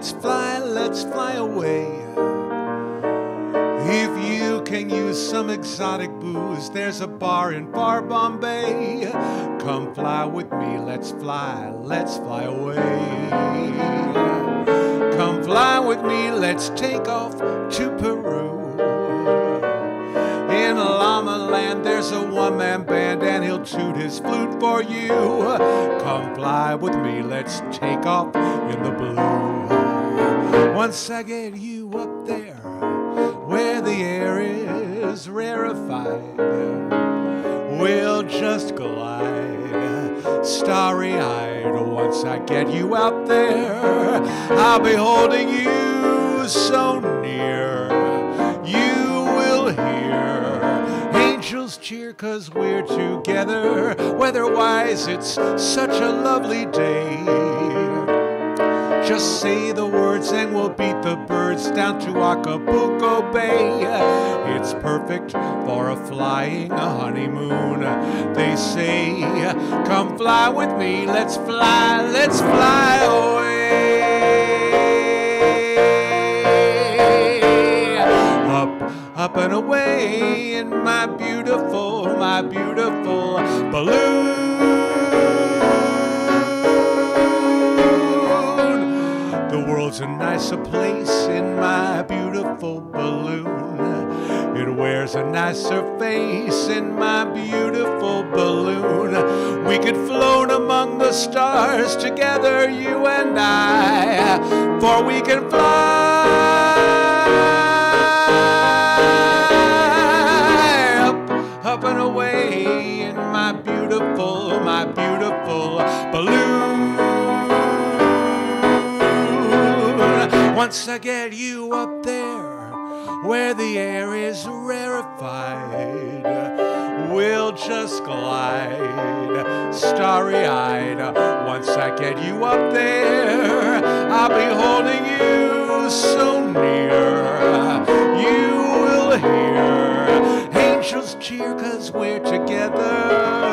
let's fly away. If you can use some exotic booze, there's a bar in far Bombay. Come fly with me, let's fly away. Come fly with me, let's take off to Peru. In Llama Land, there's a one-man band, and he'll toot his flute for you. Come fly with me, let's take off in the blue. Once I get you up there, where the air is rarefied, we'll just glide, starry-eyed. Once I get you out there, I'll be holding you so near. You will hear angels cheer, 'cause we're together. Weather-wise, it's such a lovely day. Just say the words and we'll beat the birds down to Acapulco Bay. It's perfect for a flying honeymoon. They say, come fly with me, let's fly away. Up and away in my beautiful balloon. The world's a nicer place in my beautiful balloon. It wears a nicer face in my beautiful balloon. We could float among the stars together, you and I, for we can fly up and away in my beautiful balloon. Once I get you up there, where the air is rarefied, we'll just glide, starry-eyed. Once I get you up there, I'll be holding you so near. You will hear angels cheer, 'cause we're together.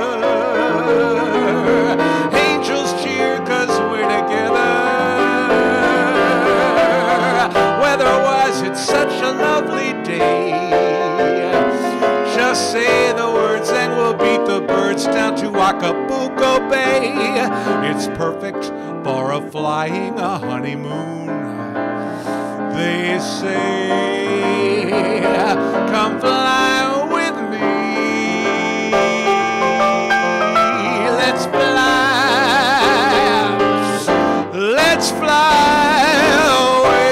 Angels cheer, 'cause we're together. Weather-wise, it's such a lovely day. Just say the words and we'll beat the birds down to Acapulco Bay. It's perfect for a flying honeymoon. They say, come fly with me. Let's fly away.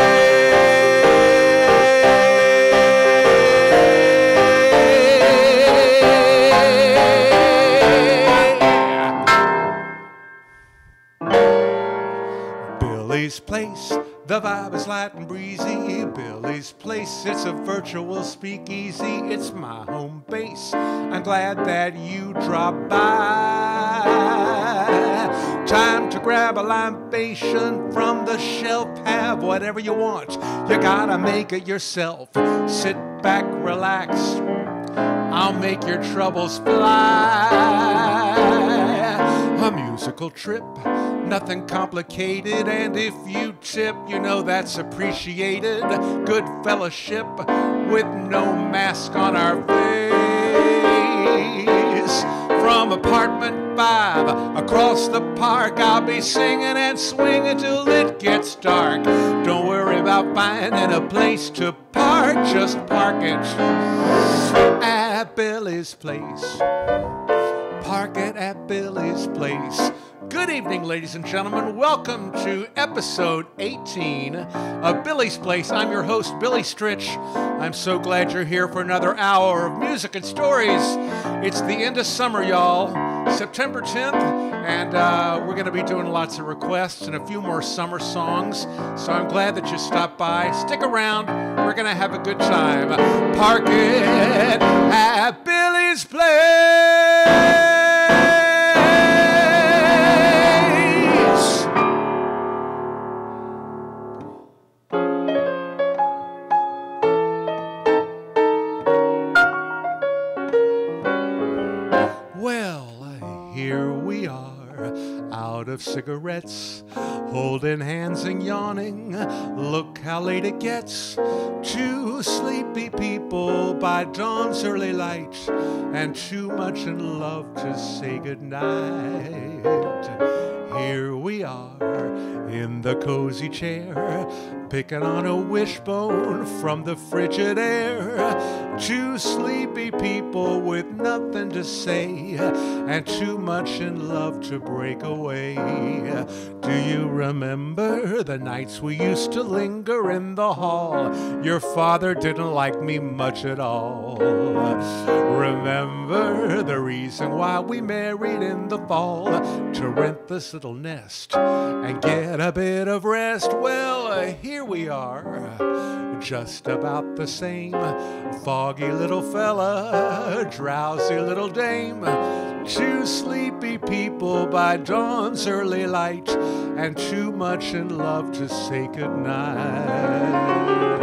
Billy's Place, the vibe is light and breezy. Billy's Place, it's a virtual speakeasy. It's my home base. I'm glad that you dropped by. Time to grab a libation from the shelf. Have whatever you want. You gotta make it yourself. Sit back, relax. I'll make your troubles fly. A musical trip, nothing complicated, and if you tip, you know that's appreciated. Good fellowship with no mask on our face. From apartment 5 across the park, I'll be singing and swinging till it gets dark. Don't worry about finding a place to park, just park it at Billy's Place. Park it at Billy's Place. Good evening, ladies and gentlemen. Welcome to episode 18 of Billy's Place. I'm your host, Billy Stritch. I'm so glad you're here for another hour of music and stories. It's the end of summer, y'all. September 10th, and we're going to be doing lots of requests and a few more summer songs. So I'm glad that you stopped by. Stick around. We're going to have a good time. Park it at Billy's Place. Well, here we are, out of cigarettes, holding hands and yawning. Look how late it gets. Two sleepy people by dawn's early light, and too much in love to say goodnight. Here we are in the cozy chair, picking on a wishbone from the frigid air. Two sleepy people with nothing to say, and too much in love to break away. Do you remember the nights we used to linger in the hall? Your father didn't like me much at all. Remember the reason why we married in the fall? To rent this little nest and get a bit of rest. Well, here we are, just about the same. Foggy little fella, drowsy little dame. Two sleepy people by dawn's early light, and too much in love to say goodnight.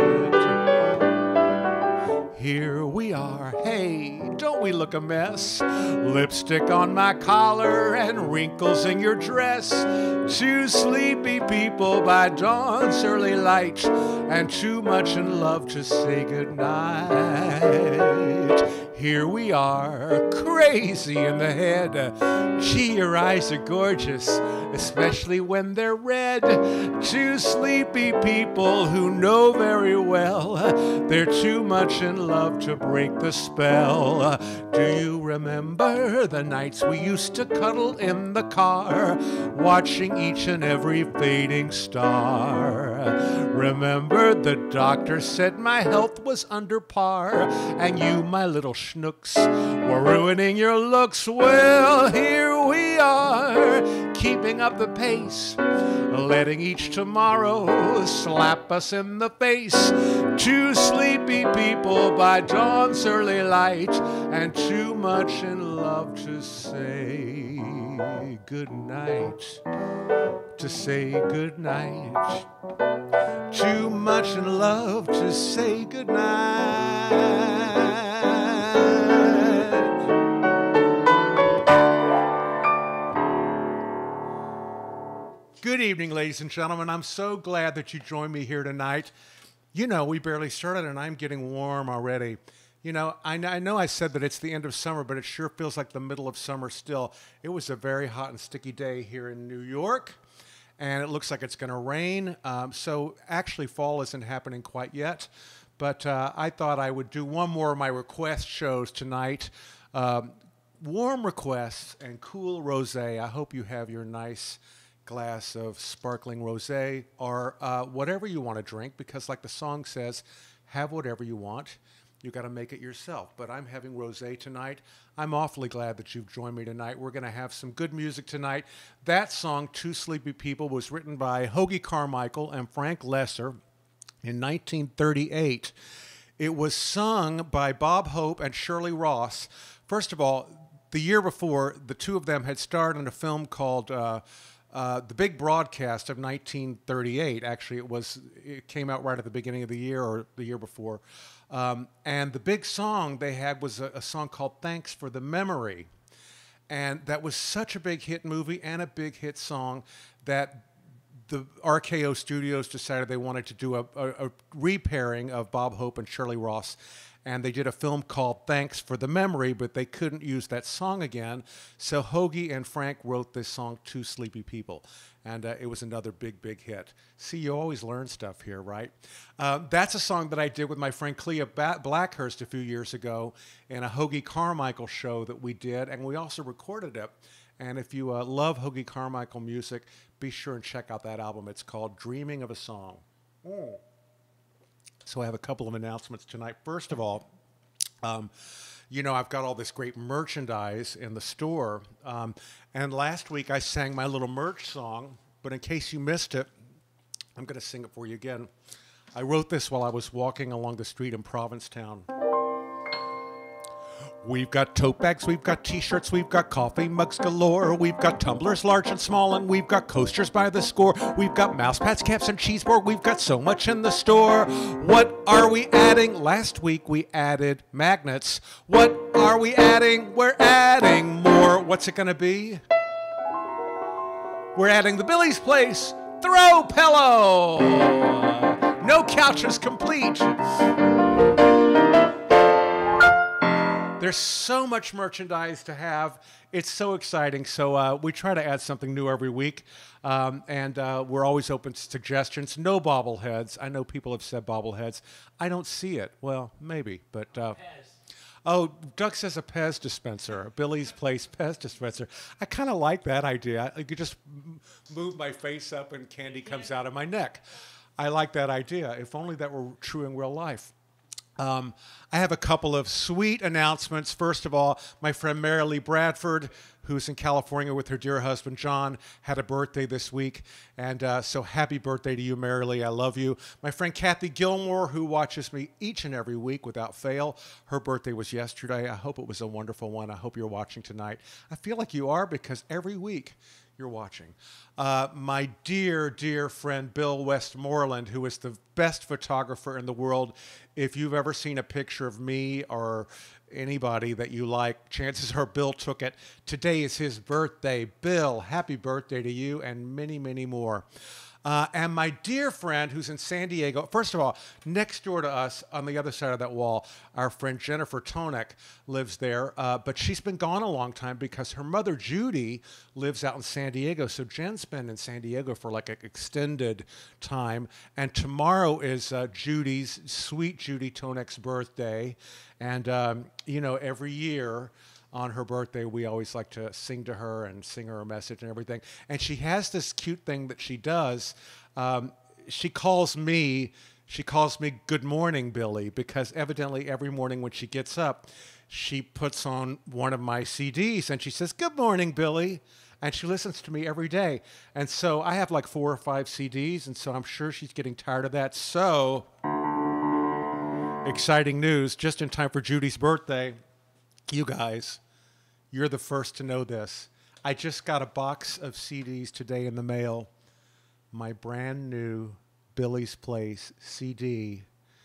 Here we are, hey, don't we look a mess? Lipstick on my collar and wrinkles in your dress. Two sleepy people by dawn's early light, and too much in love to say goodnight. Here we are, crazy in the head. Gee, your eyes are gorgeous, especially when they're red. Two sleepy people who know very well they're too much in love to break the spell. Do you remember the nights we used to cuddle in the car, watching each and every fading star? Remember the doctor said my health was under par, and you, my little schnooks, were ruining your looks. Well, here we are, keeping up the pace, letting each tomorrow slap us in the face. Two sleepy people by dawn's early light, and too much in love to say goodnight. To say goodnight. Too much in love to say goodnight. Good evening, ladies and gentlemen. I'm so glad that you joined me here tonight. You know, we barely started and I'm getting warm already. You know, I know I said that it's the end of summer, but it sure feels like the middle of summer still. It was a very hot and sticky day here in New York, and it looks like it's going to rain. So actually fall isn't happening quite yet, but I thought I would do one more of my request shows tonight. Warm requests and cool rosé. I hope you have your nice glass of sparkling rosé or whatever you want to drink, because like the song says, have whatever you want. You got to make it yourself. But I'm having rosé tonight. I'm awfully glad that you've joined me tonight. We're going to have some good music tonight. That song, Two Sleepy People, was written by Hoagy Carmichael and Frank Lesser in 1938. It was sung by Bob Hope and Shirley Ross. First of all, the year before, the two of them had starred in a film called The Big Broadcast of 1938. Actually, it came out right at the beginning of the year or the year before. And the big song they had was a song called Thanks for the Memory. And that was such a big hit movie and a big hit song that the RKO Studios decided they wanted to do a repairing of Bob Hope and Shirley Ross. And they did a film called Thanks for the Memory, but they couldn't use that song again. So Hoagy and Frank wrote this song, Two Sleepy People. And it was another big, big hit. See, you always learn stuff here, right? That's a song that I did with my friend Clea Blackhurst a few years ago in a Hoagy Carmichael show that we did. And we also recorded it. And if you love Hoagy Carmichael music, be sure and check out that album. It's called Dreaming of a Song. So I have a couple of announcements tonight. First of all, you know, I've got all this great merchandise in the store. And last week I sang my little merch song, but in case you missed it, I'm going to sing it for you again. I wrote this while I was walking along the street in Provincetown. We've got tote bags, we've got t-shirts, we've got coffee mugs galore. We've got tumblers large and small, and we've got coasters by the score. We've got mouse pads, caps, and cheese board. We've got so much in the store. What are we adding? Last week we added magnets. What are we adding? We're adding more. What's it gonna be? We're adding the Billy's Place throw pillow. No couches complete. There's so much merchandise to have. It's so exciting. So we try to add something new every week. And we're always open to suggestions. No bobbleheads. I know people have said bobbleheads. I don't see it. Well, maybe. But oh, Doug says a Pez dispenser. Billy's Place Pez dispenser. I kind of like that idea. I could just move my face up and candy comes out of my neck. I like that idea. If only that were true in real life. I have a couple of sweet announcements. First of all, my friend Marilee Bradford, who's in California with her dear husband John, had a birthday this week. And so happy birthday to you, Marilee. I love you. My friend Kathy Gilmore, who watches me each and every week without fail, her birthday was yesterday. I hope it was a wonderful one. I hope you're watching tonight. I feel like you are because every week you're watching. My dear, dear friend Bill Westmoreland, who is the best photographer in the world. If you've ever seen a picture of me or anybody that you like, chances are Bill took it. Today is his birthday. Bill, happy birthday to you and many, many more. And my dear friend who's in San Diego, first of all, next door to us on the other side of that wall, our friend Jennifer Tonek lives there, but she's been gone a long time because her mother Judy lives out in San Diego. So Jen's been in San Diego for like an extended time. And tomorrow is Judy's, sweet Judy Tonek's birthday. And, you know, every year, on her birthday, we always like to sing to her and sing her a message and everything. And she has this cute thing that she does. She calls me Good Morning, Billy, because evidently every morning when she gets up, she puts on one of my CDs and she says, "Good morning, Billy." And she listens to me every day. And so I have like 4 or 5 CDs, and so I'm sure she's getting tired of that. So, exciting news, just in time for Judy's birthday. You guys, you're the first to know this. I just got a box of CDs today in the mail. My brand new Billy's Place CD.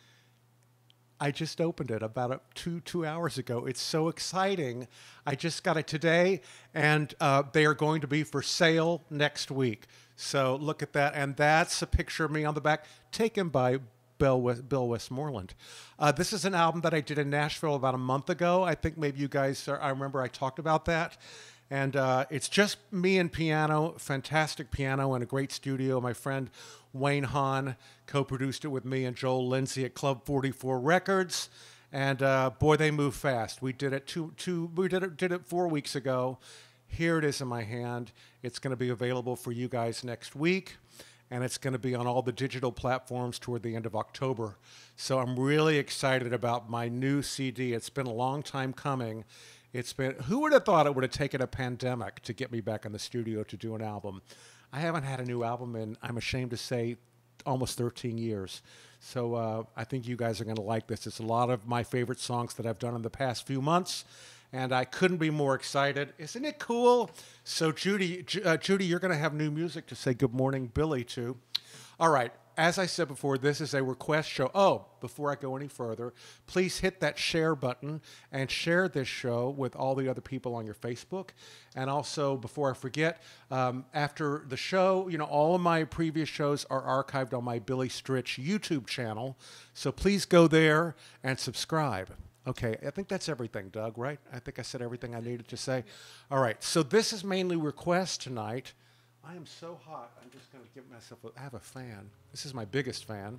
I just opened it about two hours ago. It's so exciting. I just got it today, and they are going to be for sale next week. So look at that. And that's a picture of me on the back taken by Bill Westmoreland. This is an album that I did in Nashville about a month ago. I think maybe you guys, I remember I talked about that. And it's just me and piano, fantastic piano and a great studio. My friend Wayne Hahn co-produced it with me and Joel Lindsay at Club 44 Records. And boy, they move fast. We did it did it 4 weeks ago. Here it is in my hand. It's going to be available for you guys next week. And it's going to be on all the digital platforms toward the end of October. So I'm really excited about my new CD. It's been a long time coming. Who would have thought it would have taken a pandemic to get me back in the studio to do an album? I haven't had a new album in, I'm ashamed to say, almost 13 years. So I think you guys are going to like this. It's a lot of my favorite songs that I've done in the past few months. And I couldn't be more excited. Isn't it cool? So Judy, you're going to have new music to say good morning, Billy, to. All right. As I said before, this is a request show. Oh, before I go any further, please hit that share button and share this show with all the other people on your Facebook. And also, before I forget, after the show, you know, all of my previous shows are archived on my Billy Stritch YouTube channel. So please go there and subscribe. Okay, I think that's everything, Doug, right? I think I said everything I needed to say. All right, so this is mainly requests tonight. I am so hot, I'm just going to give myself I have a fan. This is my biggest fan.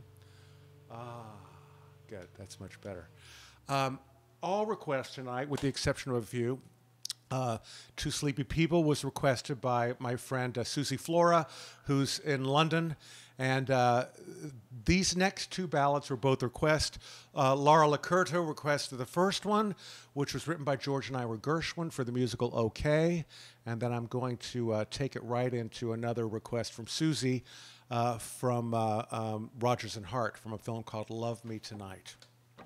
Good, that's much better. All requests tonight, with the exception of a few. Two Sleepy People was requested by my friend Susie Flora, who's in London. And these next 2 ballads were both requests. Laura Lacurto requested the first one, which was written by George and Ira Gershwin for the musical OK. And then I'm going to take it right into another request from Susie from Rodgers and Hart from a film called Love Me Tonight.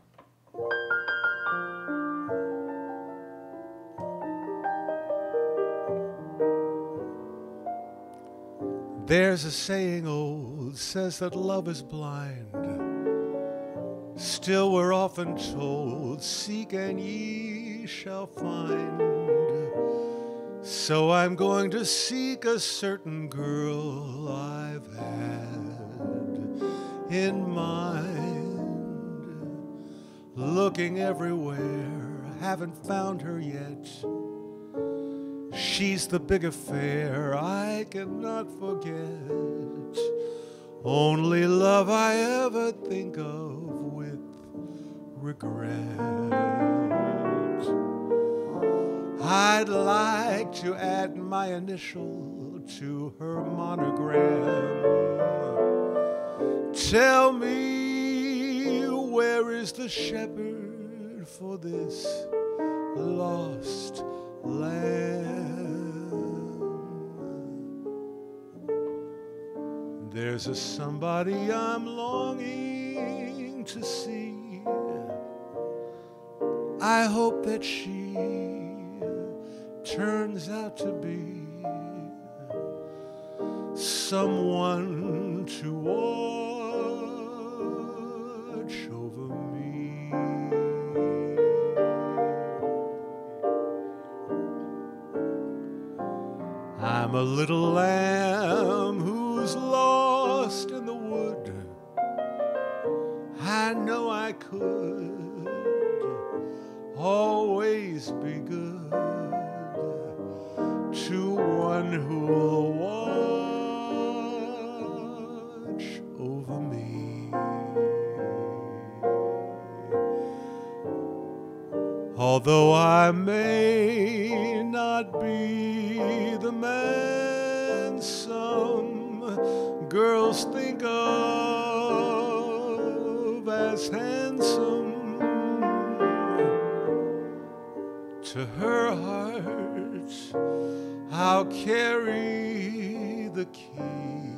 There's a saying old, says that love is blind. Still we're often told, seek and ye shall find. So I'm going to seek a certain girl I've had in mind, looking everywhere, haven't found her yet. She's the big affair I cannot forget, only love I ever think of with regret. I'd like to add my initial to her monogram. Tell me, where is the shepherd for this lost lamb? There's a somebody I'm longing to see. I hope that she turns out to be someone to watch over me. I'm a little lamb who's lost in the wood. I know I could always be good to one who'll watch over me. Although I may not be the man some girls think of as handsome, to her heart I'll carry the key.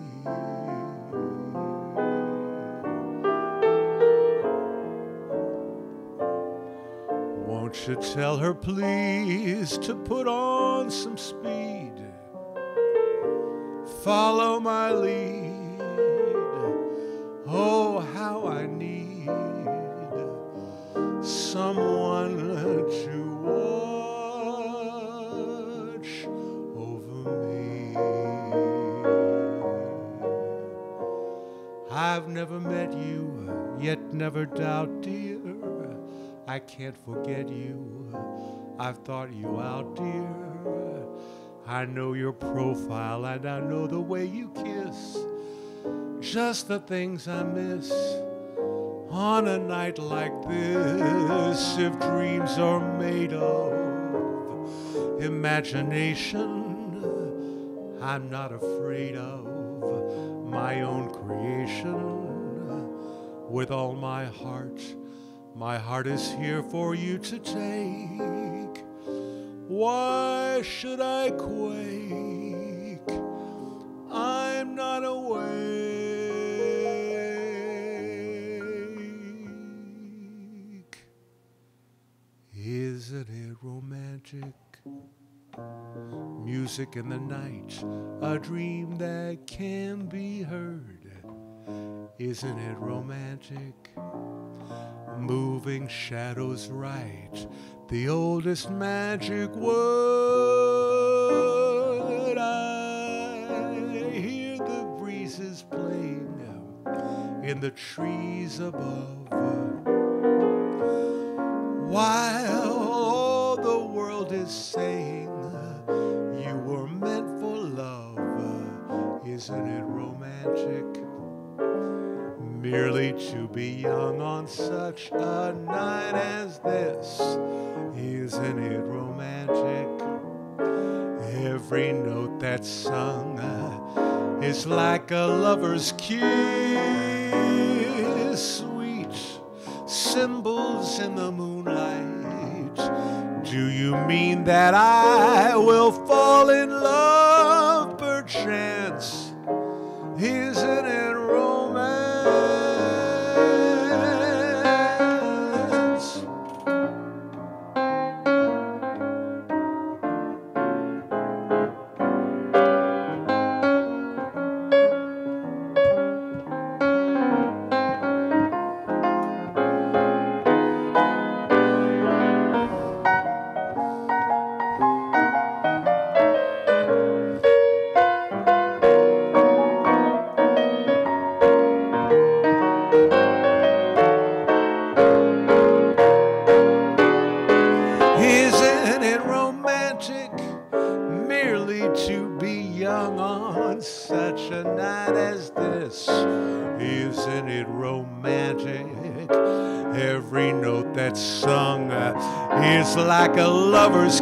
Won't you tell her please to put on some speed, follow my lead. Oh, how I need someone to watch over me. I've never met you, yet never doubt, dear, I can't forget you. I've thought you out, dear. I know your profile and I know the way you kiss, just the things I miss on a night like this. If dreams are made of imagination, I'm not afraid of my own creation. With all my heart is here for you to take. Why should I quake? I'm not awake. Isn't it romantic? Music in the night, a dream that can be heard. Isn't it romantic? Moving shadows right, the oldest magic word. I hear the breezes playing in the trees above, while all the world is saying you were meant for love. Isn't it romantic? Merely to be young on such a night as this. Isn't it romantic? Every note that's sung is like a lover's kiss. Sweet symbols in the moonlight. Do you mean that I will fall in love perchance? Isn't it romance? Every note that's sung is like a lover's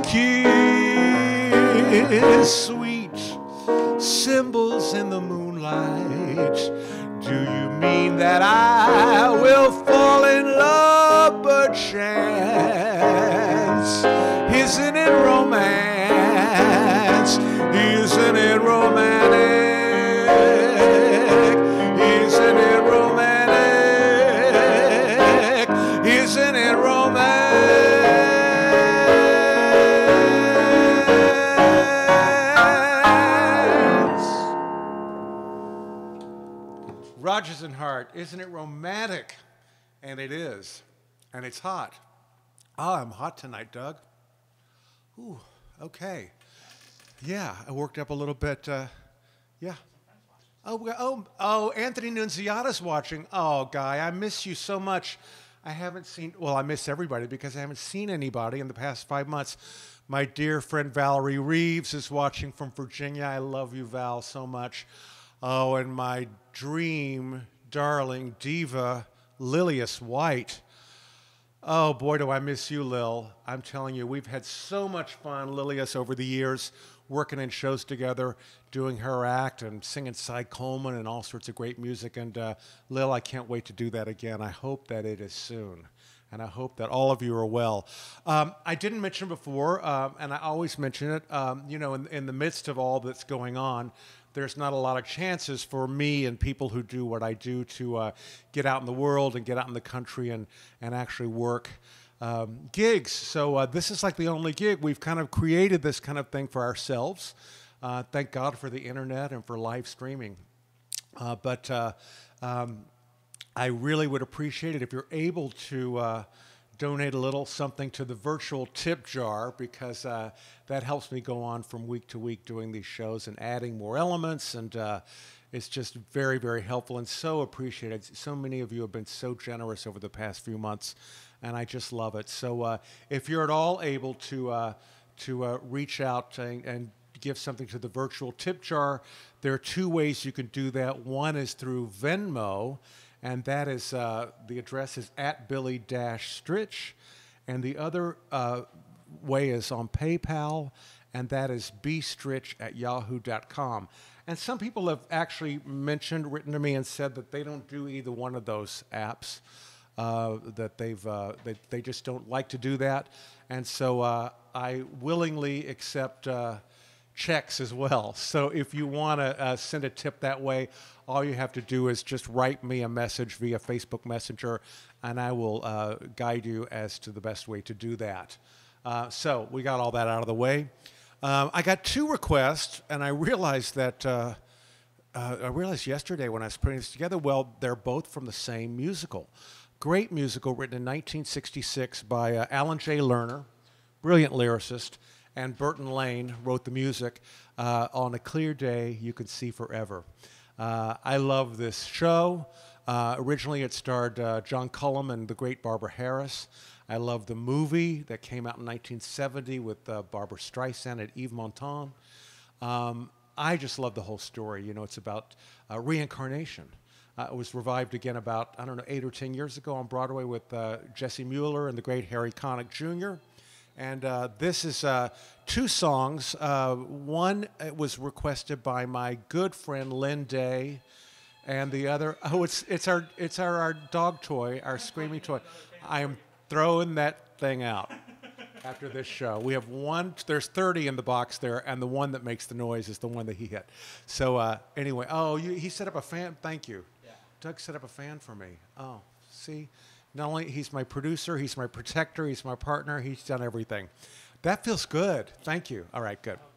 kiss. Sweet symbols in the moonlight. Do you mean that I will fall in love perchance? Isn't it romance? Isn't it romantic? Isn't it romantic? Isn't it romance? Rodgers and Hart, isn't it romantic? And it is. And it's hot. Oh, I'm hot tonight, Doug. Ooh, okay. Yeah, I worked up a little bit. Yeah. Oh, Anthony Nunziata's watching. Oh, Guy, I miss you so much. I haven't seen, well, I miss everybody because I haven't seen anybody in the past 5 months. My dear friend Valerie Reeves is watching from Virginia. I love you, Val, so much. Oh, and my dream, darling diva, Lilius White. Oh, boy, do I miss you, Lil. I'm telling you, we've had so much fun, Lilius, over the years, working in shows together, doing her act and singing Cy Coleman and all sorts of great music. And Lil, I can't wait to do that again. I hope that it is soon. And I hope that all of you are well. I didn't mention before, and I always mention it, you know, in the midst of all that's going on, there's not a lot of chances for me and people who do what I do to get out in the world and get out in the country and actually work gigs. So this is like the only gig. We've kind of created this kind of thing for ourselves. Thank God for the internet and for live streaming. But I really would appreciate it if you're able to donate a little something to the virtual tip jar, because that helps me go on from week to week doing these shows and adding more elements, and it's just very, very helpful and so appreciated. So many of you have been so generous over the past few months, and I just love it. So if you're at all able to reach out and give something to the virtual tip jar, there are two ways you can do that. One is through Venmo, and that is, the address is @Billy-Stritch. And the other way is on PayPal, and that is bstritch@yahoo.com. And some people have actually written to me and said that they don't do either one of those apps, that they just don't like to do that. And so I willingly accept checks as well. So if you want to send a tip that way, all you have to do is just write me a message via Facebook Messenger, and I will guide you as to the best way to do that. So we got all that out of the way. I got two requests, and I realized that I realized yesterday when I was putting this together, well, they're both from the same musical. Great musical written in 1966 by Alan J. Lerner, brilliant lyricist, and Burton Lane wrote the music. On a Clear Day, You Can See Forever. I love this show. Originally, it starred John Cullum and the great Barbara Harris. I love the movie that came out in 1970 with Barbara Streisand and Yves Montand. I just love the whole story. You know, it's about reincarnation. It was revived again about, I don't know, 8 or 10 years ago on Broadway with Jesse Mueller and the great Harry Connick Jr. And this is two songs. One was requested by my good friend Lynn Day, and the other, oh, it's our dog toy, our screaming toy. I am throwing that thing out after this show. We have one. There's 30 in the box there, and the one that makes the noise is the one that he hit. So anyway, oh, he set up a fan. Thank you. Yeah. Doug set up a fan for me. Oh, see. Not only he's my producer, he's my protector, he's my partner, he's done everything. That feels good. Thank you. All right, good.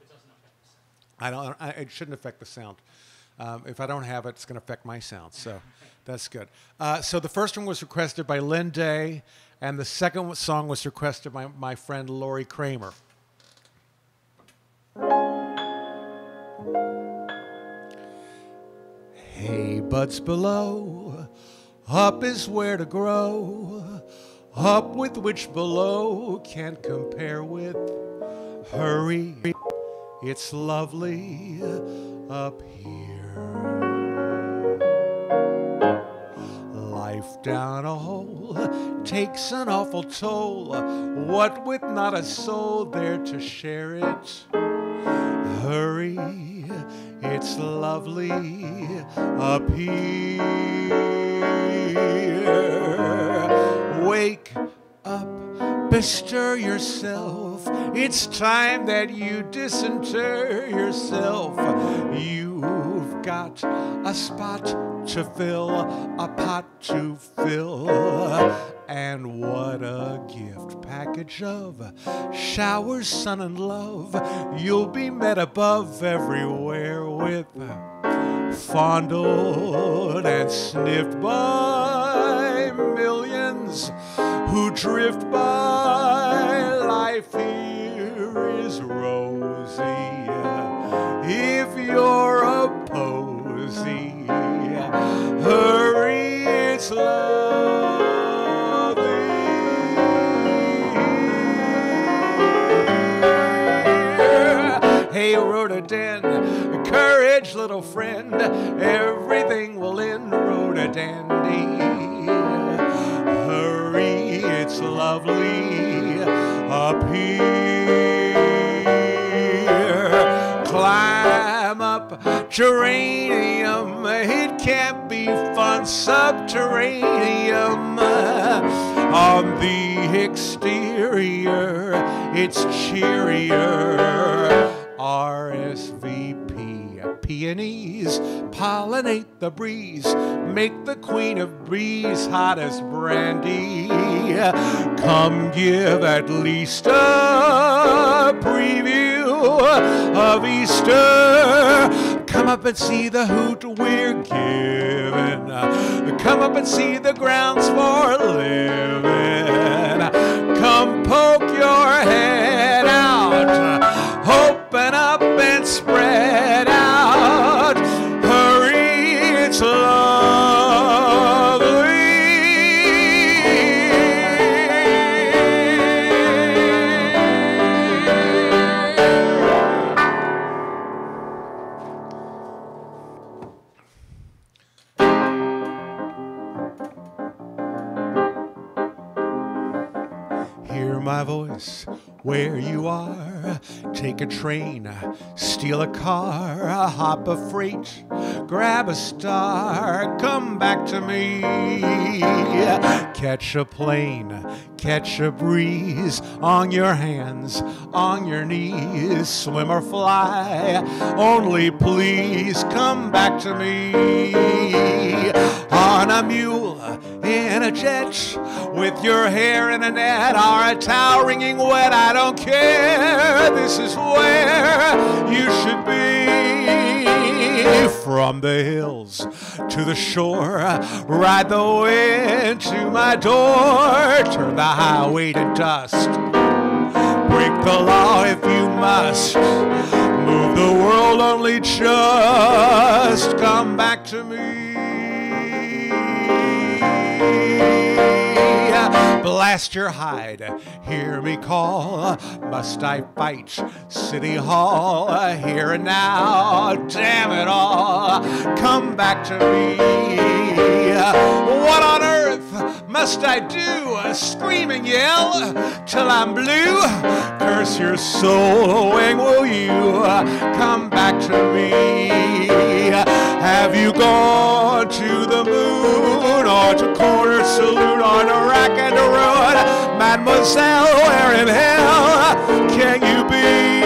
It shouldn't affect the sound. If I don't have it, it's going to affect my sound. So that's good. So the first one was requested by Lynn Day, and the second song was requested by my friend Lori Kramer. Hey, buds below. Up is where to grow, up with which below can't compare with. Hurry, it's lovely up here. Life down a hole takes an awful toll, what with not a soul there to share it. Hurry, it's lovely up here. Wake up, bestir yourself. It's time that you disinter yourself. You've got a spot to fill, a pot to fill. And what a gift package of showers, sun, and love. You'll be met above everywhere with fondled and sniffed by millions who drift by. Life here is rosy if you're a posy. Hurry, it's lovely. Hey, rhododendron, courage, little friend. Everything will end, rhododendron. Hurry, it's lovely up here. Climb up, geranium. It can't be fun, subterranean. On the exterior, it's cheerier. RSVP, peonies pollinate the breeze, make the queen of breeze hot as brandy. Come give at least a preview of Easter. Come up and see the hoot we're giving. Come up and see the grounds for living. Come poke your head out. Open up and spread out. Hurry, it's lovely. Hear my voice where you are. Take a train, steal a car, hop a freight, grab a star, come back to me. Catch a plane, catch a breeze, on your hands, on your knees, swim or fly, only please come back to me. On a mule, in a jet, with your hair in a net, or a towel wringing wet, I don't care. This is where you should be. From the hills to the shore, ride the wind to my door. Turn the highway to dust, break the law if you must. Move the world, only just come back to me. Blast your hide, hear me call. Must I fight City Hall? Here and now, damn it all, come back to me. What on earth must I do? Scream and yell till I'm blue? Curse your soul, when will you come back to me? Have you gone to the moon, or to corner saloon, or to rack and to ruin? Mademoiselle, where in hell can you be?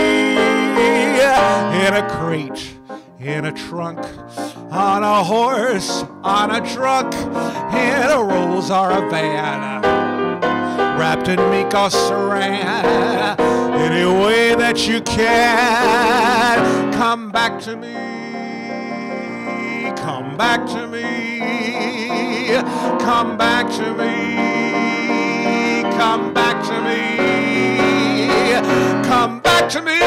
In a crate, in a trunk, on a horse, on a truck, in a Rolls or a van, wrapped in mink or saran. Any way that you can, come back to me. Come back to me. Come back to me. Come back to me. Come back to me.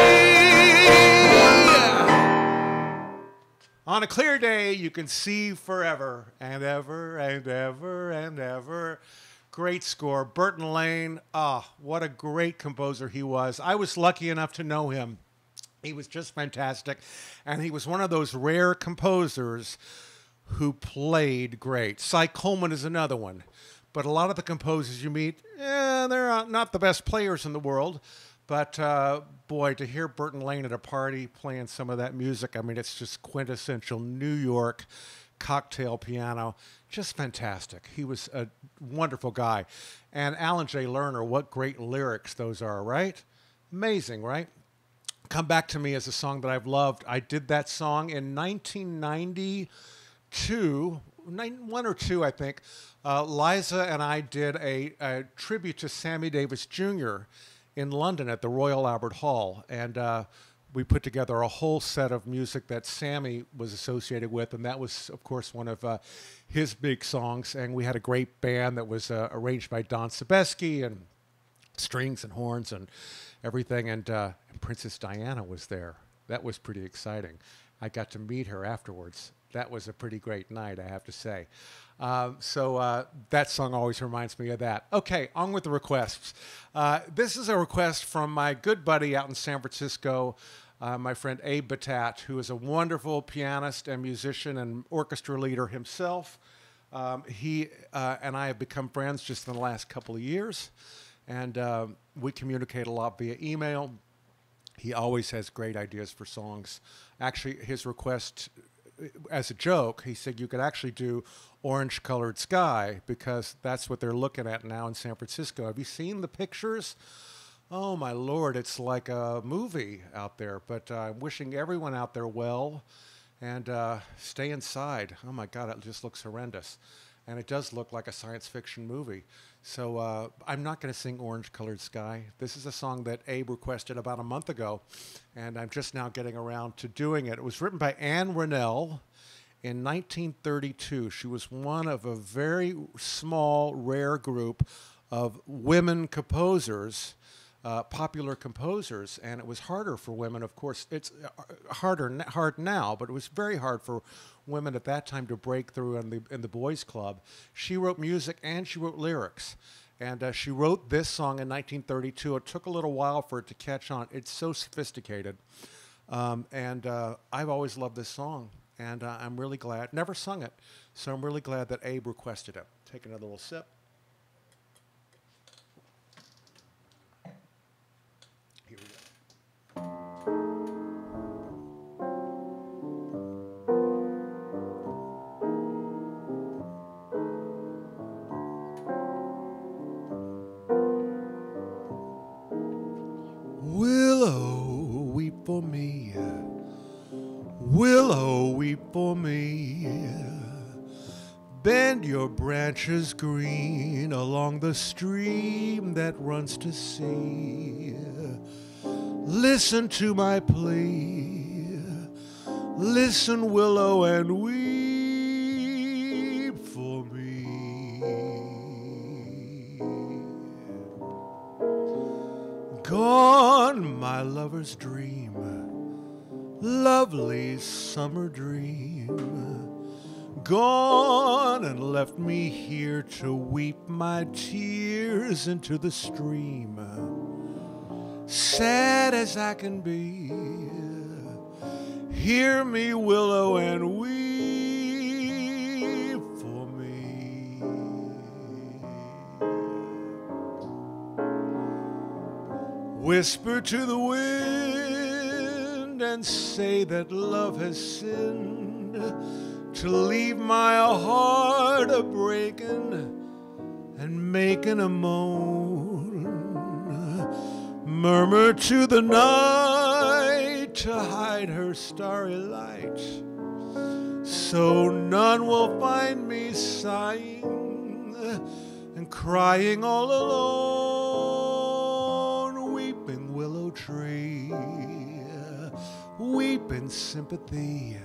On a clear day, you can see forever and ever and ever and ever. Great score. Burton Lane, what a great composer he was. I was lucky enough to know him. He was just fantastic. And he was one of those rare composers who played great. Cy Coleman is another one. But a lot of the composers you meet, they're not the best players in the world. But boy, to hear Burton Lane at a party playing some of that music, I mean, it's just quintessential New York cocktail piano. Just fantastic. He was a wonderful guy. And Alan J. Lerner, what great lyrics those are, right? Amazing, right? Come Back to Me is a song that I've loved. I did that song in 1992, one or two, I think. Liza and I did a tribute to Sammy Davis Jr. in London at the Royal Albert Hall. And we put together a whole set of music that Sammy was associated with. And that was, of course, one of his big songs. And we had a great band that was arranged by Don Sebesky and strings and horns and everything. And Princess Diana was there. That was pretty exciting. I got to meet her afterwards. That was a pretty great night, I have to say. So that song always reminds me of that. Okay, on with the requests. This is a request from my good buddy out in San Francisco, my friend Abe Batat, who is a wonderful pianist and musician and orchestra leader himself. He and I have become friends just in the last couple of years, and we communicate a lot via email. He always has great ideas for songs. Actually, his request, as a joke, he said you could actually do Orange Colored Sky because that's what they're looking at now in San Francisco. Have you seen the pictures? Oh, my Lord, it's like a movie out there. But I'm wishing everyone out there well and stay inside. Oh, my God, it just looks horrendous. And it does look like a science fiction movie. So I'm not going to sing Orange Colored Sky. This is a song that Abe requested about a month ago, and I'm just now getting around to doing it. It was written by Anne Rennell in 1932. She was one of a very small, rare group of women composers, popular composers, and it was harder for women. Of course, it's hard now, but it was very hard for women at that time to break through in the boys' club. She wrote music and she wrote lyrics, and she wrote this song in 1932. It took a little while for it to catch on. It's so sophisticated, and I've always loved this song, and I'm really glad. Never sung it, so I'm really glad that Abe requested it. Take another little sip. Here we go. Willow, weep for me. Willow, weep for me. Bend your branches green along the stream that runs to sea. Listen to my plea. Listen, willow, and weep for me. Gone, my lover's dream, lovely summer dream. Gone and left me here to weep my tears into the stream. Sad as I can be, hear me, willow, and weep for me. Whisper to the wind and say that love has sinned to leave my heart a-breaking and making a moan. Murmur to the night to hide her starry light, so none will find me sighing and crying all alone. Weeping willow tree, weep in sympathy.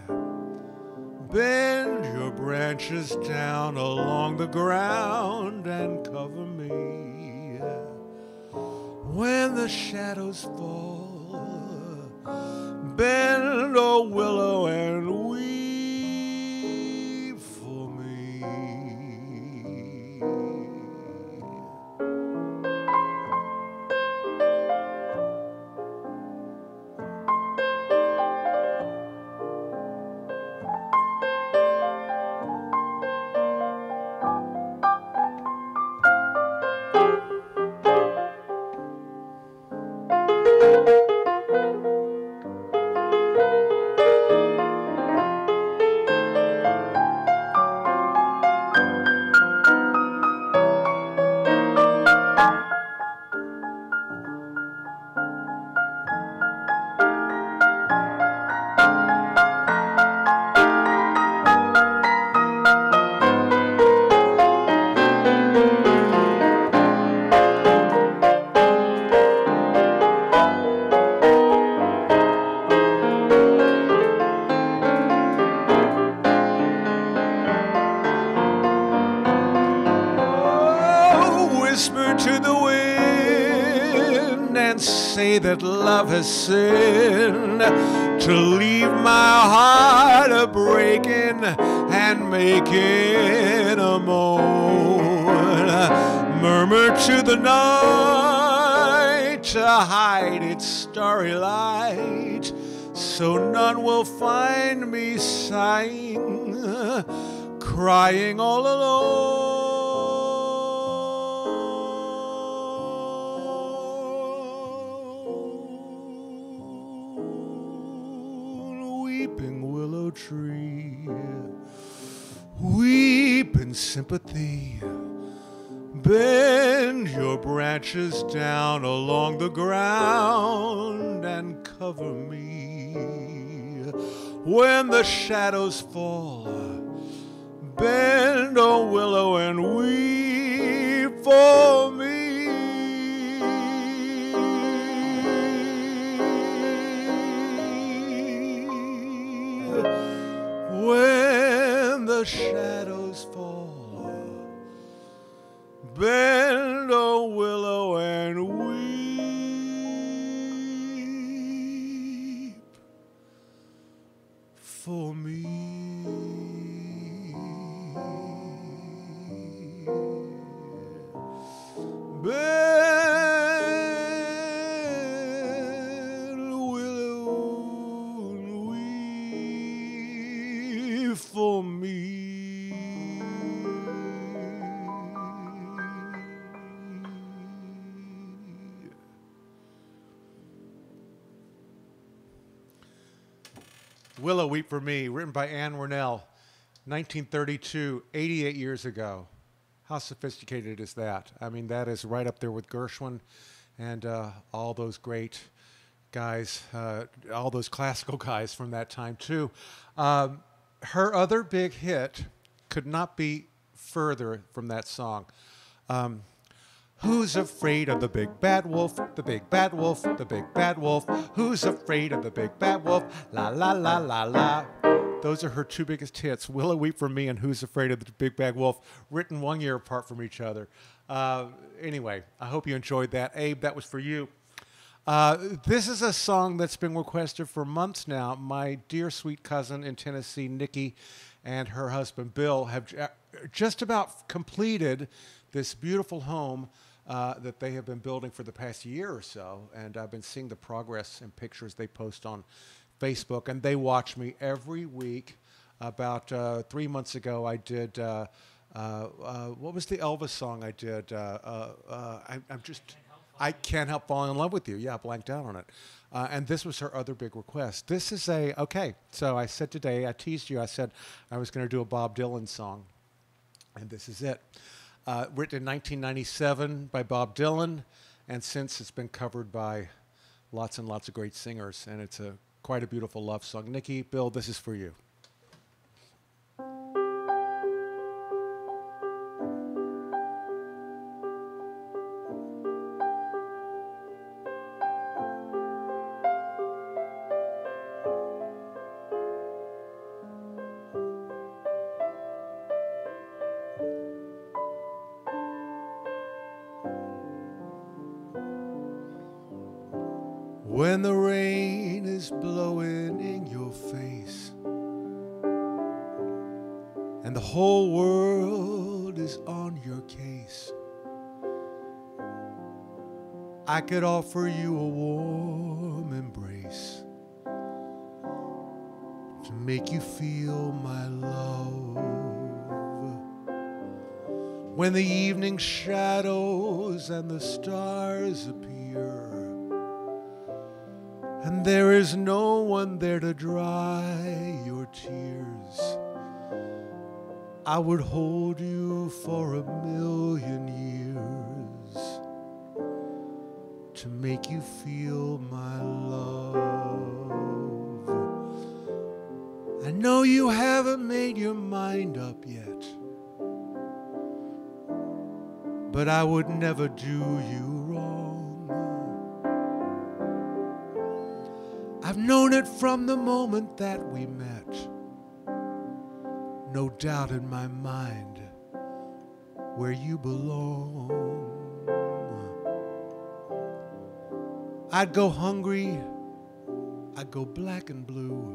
Bend your branches down along the ground and cover me. When the shadows fall, bend, oh willow, and weep for me. whisper to the wind and say that love has sinned, to leave my heart a breaking and making a moan, murmur to the night to hide its starry light, so none will find me sighing, crying all alone. Weeping willow tree, weep in sympathy, bend your branches down along the ground and cover me when the shadows fall. Bend, oh willow, and weep for me. When the shadows fall, bend, oh willow, and weep for me. Bend, willow, and weep for me. Willow, Weep for Me, written by Anne Wernell, 1932, 88 years ago. How sophisticated is that? I mean, that is right up there with Gershwin and all those great guys, all those classical guys from that time, too. Her other big hit could not be further from that song. Who's afraid of the big bad wolf? The big bad wolf, the big bad wolf. Who's afraid of the big bad wolf? La la la la la. Those are her two biggest hits, Willow, Weep for Me and Who's Afraid of the Big Bad Wolf, written 1 year apart from each other. Anyway, I hope you enjoyed that. Abe, that was for you. This is a song that's been requested for months now. My dear sweet cousin in Tennessee, Nikki, and her husband, Bill, have just about completed this beautiful home that they have been building for the past year or so, and I've been seeing the progress and pictures they post on Facebook, and they watch me every week. About 3 months ago, I did, what was the Elvis song I did? I Can't Help Falling in Love with You. Yeah, I blanked out on it. And this was her other big request. This is okay, so I said today, I teased you, I said I was going to do a Bob Dylan song, and this is it. Written in 1997 by Bob Dylan, and since it's been covered by lots and lots of great singers, and it's quite a beautiful love song. Nikki, Bill, this is for you. When the rain is blowing in your face and the whole world is on your case, I could offer you a warm embrace to make you feel my love. When the evening shadows and the stars appear, and there is no one there to dry your tears, I would hold you for 1,000,000 years to make you feel my love. I know you haven't made your mind up yet, but I would never do you wrong. I've known it from the moment that we met. No doubt in my mind where you belong. I'd go hungry, I'd go black and blue.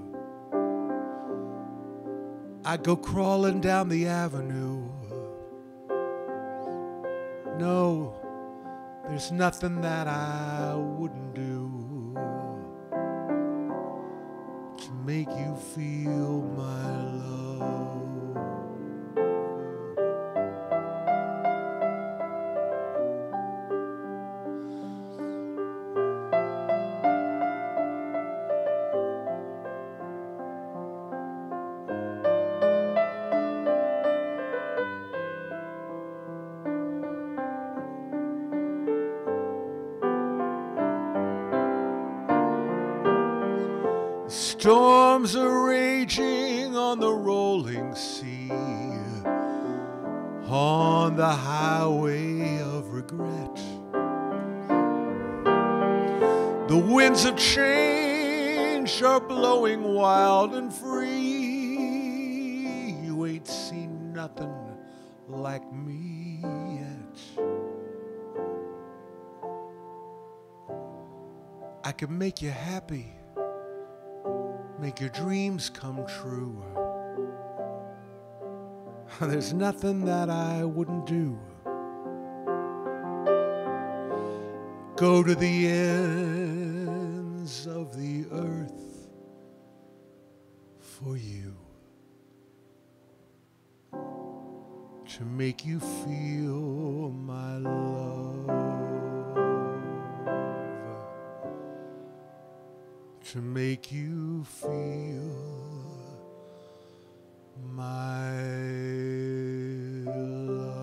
I'd go crawling down the avenue. No, there's nothing that I wouldn't do to make you feel my love. Storms are raging on the rolling sea, on the highway of regret. The winds of change are blowing wild and free. You ain't seen nothing like me yet. I can make you happy, make your dreams come true. There's nothing that I wouldn't do. Go to the ends of the earth for you, to make you feel my love, to make you feel my love.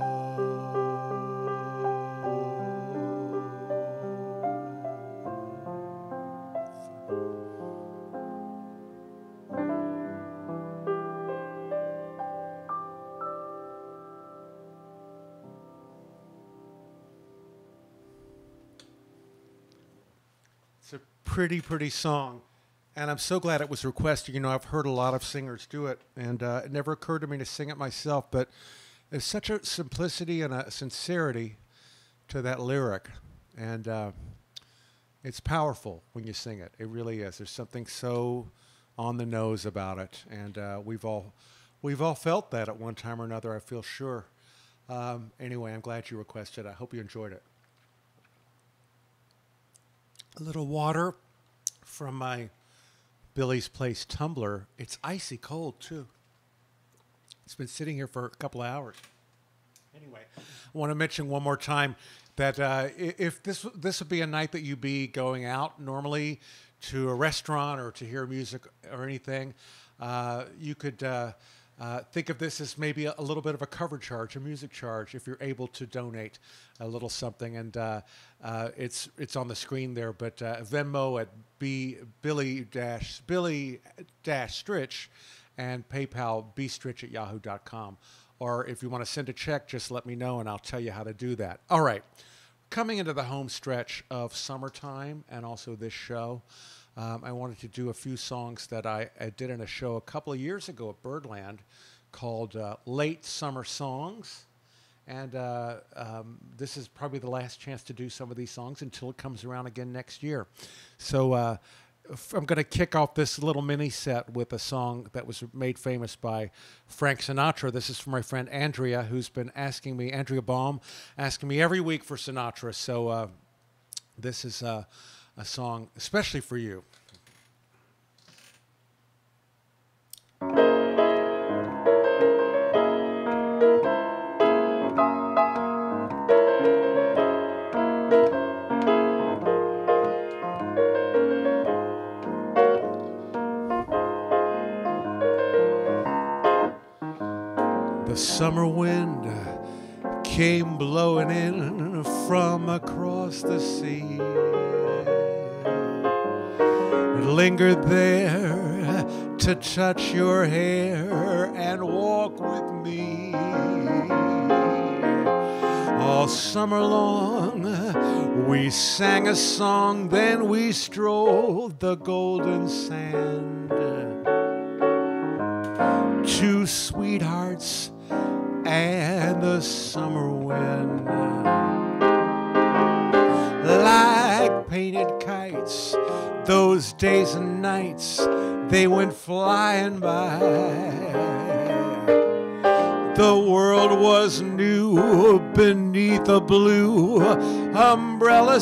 It's a pretty song. And I'm so glad it was requested. You know, I've heard a lot of singers do it, and it never occurred to me to sing it myself, but there's such a simplicity and a sincerity to that lyric, and it's powerful when you sing it. It really is. There's something so on the nose about it, and we've all felt that at one time or another, I feel sure. Anyway, I'm glad you requested it. I hope you enjoyed it. A little water from my Billy's Place tumbler. It's icy cold too. It's been sitting here for a couple of hours. Anyway, I want to mention one more time that if this would be a night that you'd be going out normally to a restaurant or to hear music or anything, you could think of this as maybe a little bit of a cover charge, a music charge, if you're able to donate a little something. And it's on the screen there, but Venmo at Billy-Stritch and PayPal bstritch@yahoo.com. Or if you want to send a check, just let me know and I'll tell you how to do that. All right, coming into the home stretch of summertime and also this show, I wanted to do a few songs that I did in a show a couple of years ago at Birdland called Late Summer Songs. And this is probably the last chance to do some of these songs until it comes around again next year. So I'm going to kick off this little mini set with a song that was made famous by Frank Sinatra. This is from my friend Andrea, who's been asking me, Andrea Baum, asking me every week for Sinatra. So this is a song especially for you. The summer wind came blowing in from across the sea. It lingered there to touch your hair and walk with me. All summer long we sang a song, then we strolled the golden sand. Two sweethearts and the summer wind, like painted kites those days and nights, they went flying by. The world was new beneath a blue umbrella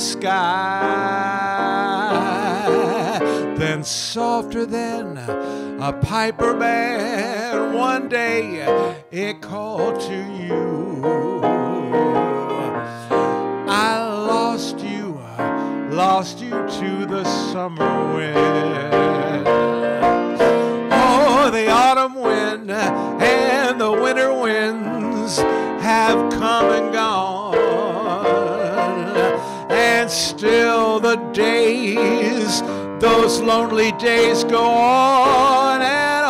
sky. Then softer than a piper band, one day it called to you. I lost you to the summer wind. Oh, the autumn wind and the winter winds have come and gone, and still the days, those lonely days, go on and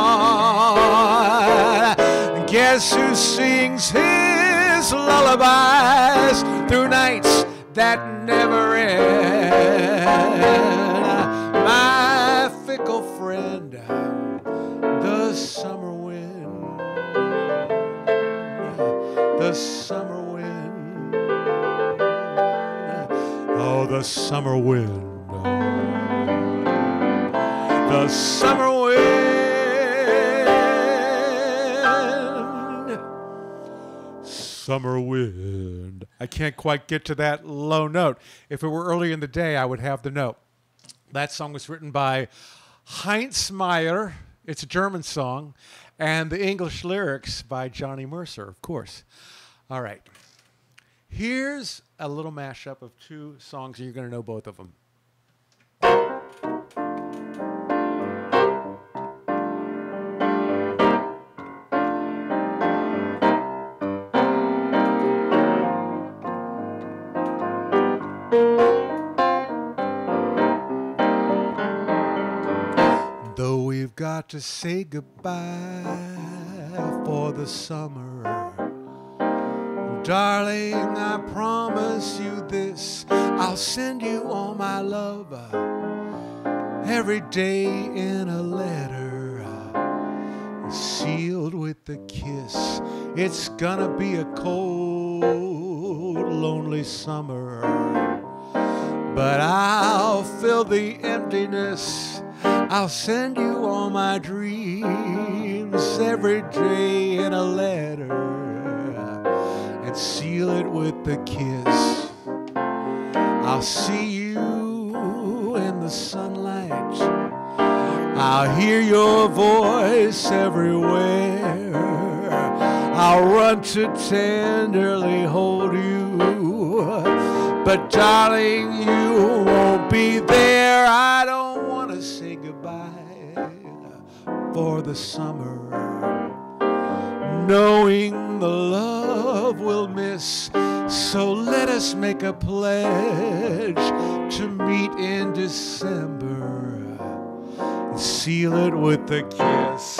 on. Guess who sings his lullabies through nights that never end? My fickle friend, the summer wind, the summer wind, oh, the summer wind, the summer wind, summer wind. I can't quite get to that low note. If it were early in the day, I would have the note. That song was written by Heinz Meyer. It's a German song. And the English lyrics by Johnny Mercer, of course. All right. Here's a little mashup of two songs, and you're going to know both of them. Though we've got to say goodbye for the summer, darling, I promise you this, I'll send you all my love every day in a letter, sealed with a kiss. It's gonna be a cold, lonely summer, but I'll fill the emptiness. I'll send you all my dreams every day in a letter and seal it with a kiss. I'll see you in the sunlight. I'll hear your voice everywhere. I'll run to tenderly hold you, but darling, you won't be there. I don't want to say goodbye for the summer, knowing the love we'll miss. So let us make a pledge to meet in December and seal it with a kiss.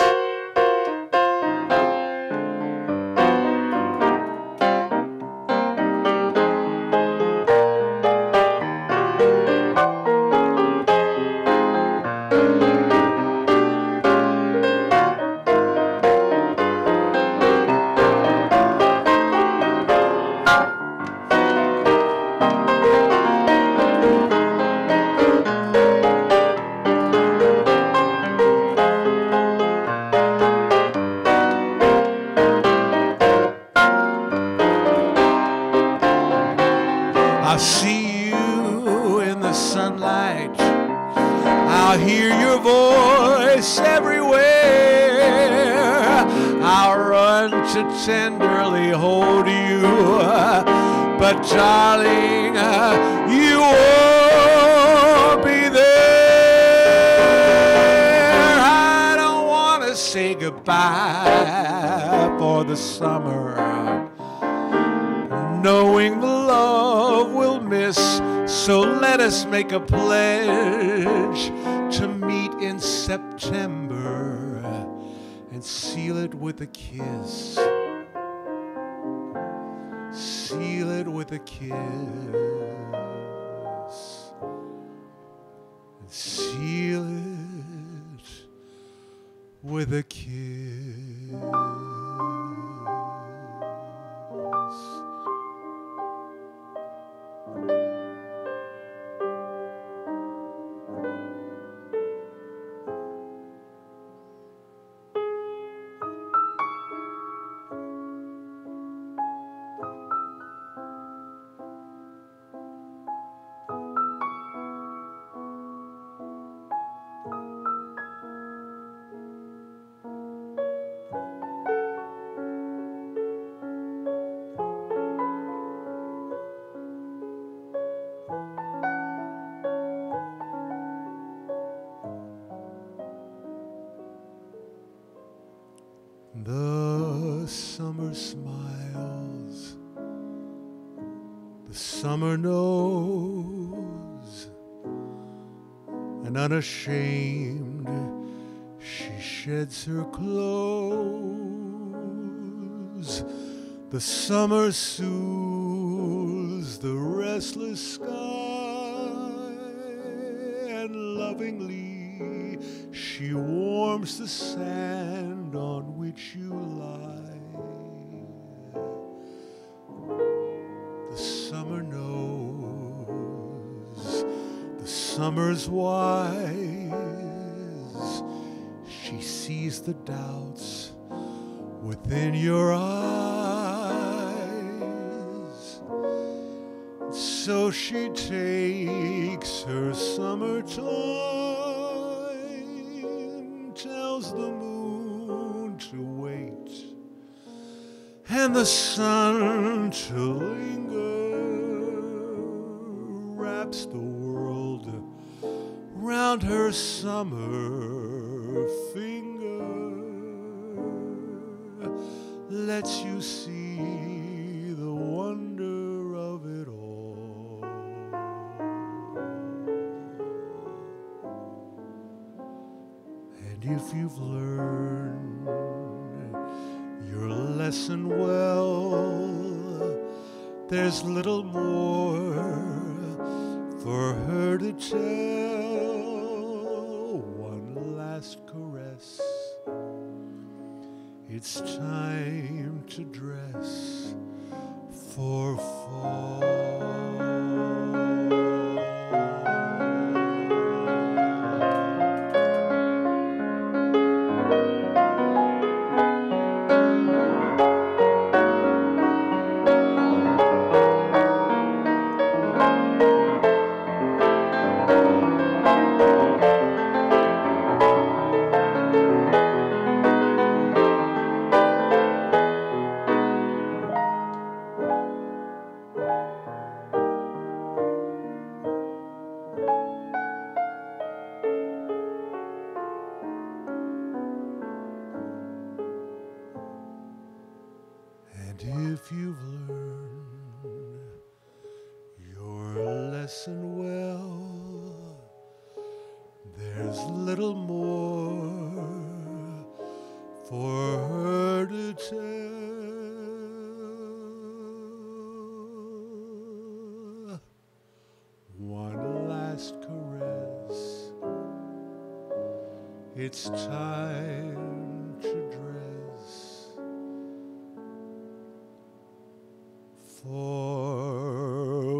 I'll see you in the sunlight. I'll hear your voice everywhere. I'll run to tenderly hold you, but darling, you won't be there. I don't want to say goodbye for the summer, knowing the love we'll miss. So let us make a pledge to meet in September and seal it with a kiss. Seal it with a kiss. And seal it with a kiss. smiles. The summer knows, and unashamed she sheds her clothes. The summer soothes the restless sky, and lovingly she warms the sand on which you lie. The summer knows, the summer's wise. She sees the doubts within your eyes. So she takes her summer time, tells the moon to wait and the sun to linger, wraps the world round her summer finger, lets you see the wonder of it all. And if you've learned your lesson well, there's little more for her to tell. One last caress, it's time to dress for fall. And if you've learned your lesson well, there's little more for her to tell. One last caress, it's time to dress for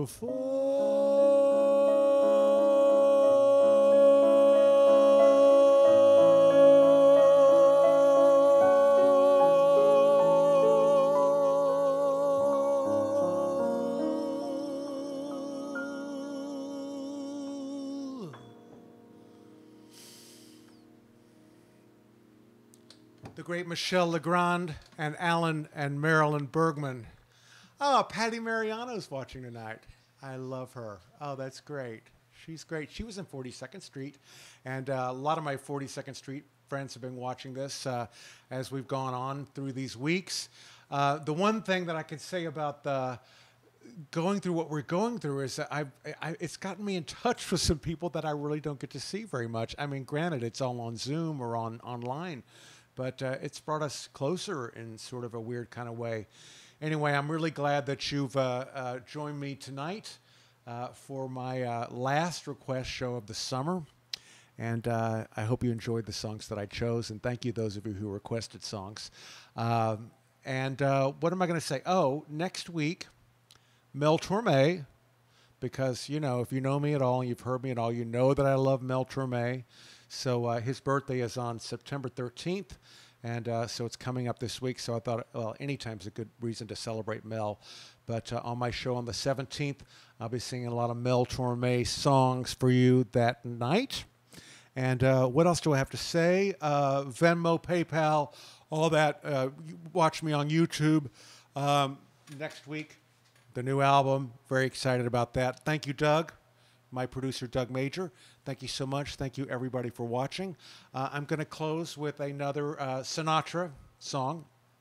the great Michelle Legrand and Alan and Marilyn Bergman. Oh, Patty Mariano's watching tonight. I love her. Oh, that's great. She's great. She was in 42nd Street, and a lot of my 42nd Street friends have been watching this as we've gone on through these weeks. The one thing that I can say about going through what we're going through is that it's gotten me in touch with some people that I really don't get to see very much. I mean, granted, it's all on Zoom or online, but it's brought us closer in sort of a weird kind of way. Anyway, I'm really glad that you've joined me tonight for my last request show of the summer. And I hope you enjoyed the songs that I chose. And thank you, those of you who requested songs. What am I going to say? Oh, next week, Mel Torme, because, you know, if you know me at all and you've heard me at all, you know that I love Mel Torme. So his birthday is on September 13th. And so it's coming up this week. So I thought, well, anytime's a good reason to celebrate Mel. But on my show on the 17th, I'll be singing a lot of Mel Torme songs for you that night. And what else do I have to say? Venmo, PayPal, all that. Watch me on YouTube. Next week, the new album. Very excited about that. Thank you, Doug. My producer, Doug Major. Thank you so much. Thank you, everybody, for watching. I'm going to close with another Sinatra song.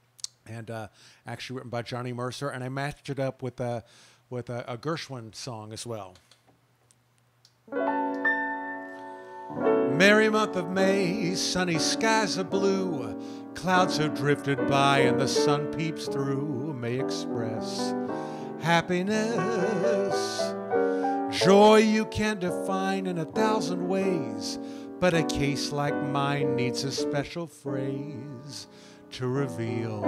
and actually written by Johnny Mercer, and I matched it up with a Gershwin song as well. Merry month of May, sunny skies are blue, clouds have drifted by and the sun peeps through, may express happiness, joy you can't define in 1,000 ways, but a case like mine needs a special phrase to reveal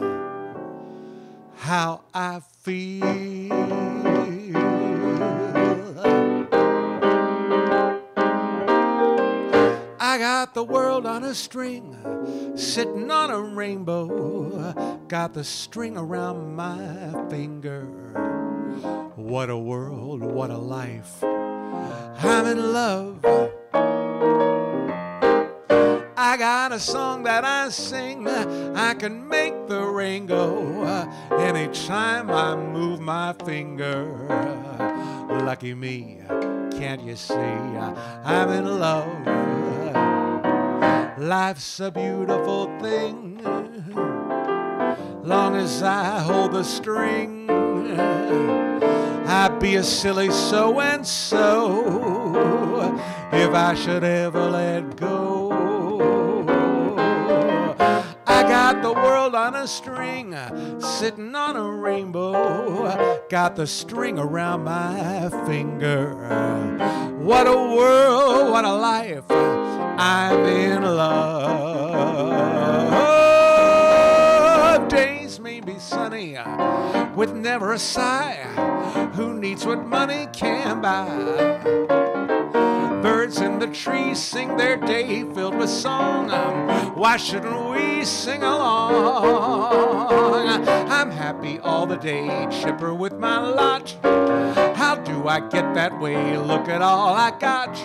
how I feel. I got the world on a string, sitting on a rainbow, got the string around my finger. What a world, what a life, I'm in love. I got a song that I sing, I can make the rain go anytime I move my finger. Lucky me, can't you see, I'm in love. Life's a beautiful thing, long as I hold the string. I'd be a silly so-and-so if I should ever let go. I got the world on a string, sitting on a rainbow, got the string around my finger. What a world, what a life, I'm in love. Days may be sunny, with never a sigh, who needs what money can buy? Birds in the trees sing their day filled with song, why shouldn't we sing along? I'm happy all the day, chipper with my lot. How do I get that way? Look at all I got.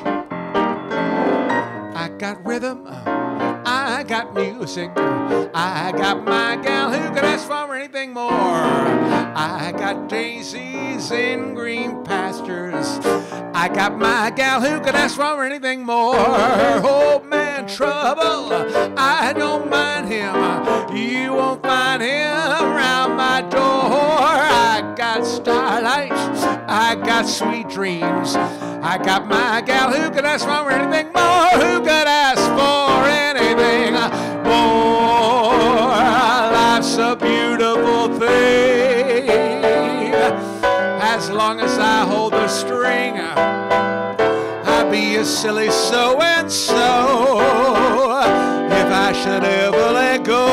I got rhythm, I got music, I got my gal who could ask for anything more. I got daisies in green pastures, I got my gal who could ask for anything more. Old man trouble, I don't mind him, you won't find him around my door. I got starlight, I got sweet dreams, I got my gal who could ask for anything more, who could ask for anything more. Life's a beautiful thing, as long as I hold the string, I'd be a silly so-and-so if I should ever let go.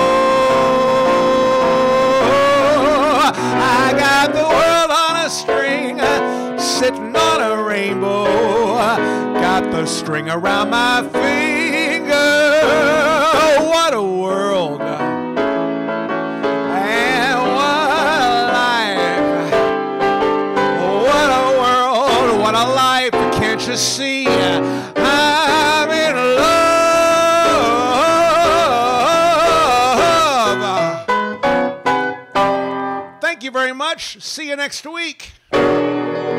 I got the world on a string, sitting on a rainbow, got the string around my finger. What a world, and what a life, what a world, what a life, can't you see, I'm in love. Thank you very much, see you next week.